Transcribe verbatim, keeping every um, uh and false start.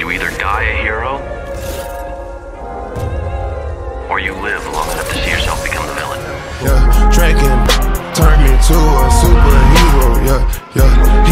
You either die a hero, or you live long enough to see yourself become the villain. Yeah, drinking turned me to a superhero. Yeah, yeah.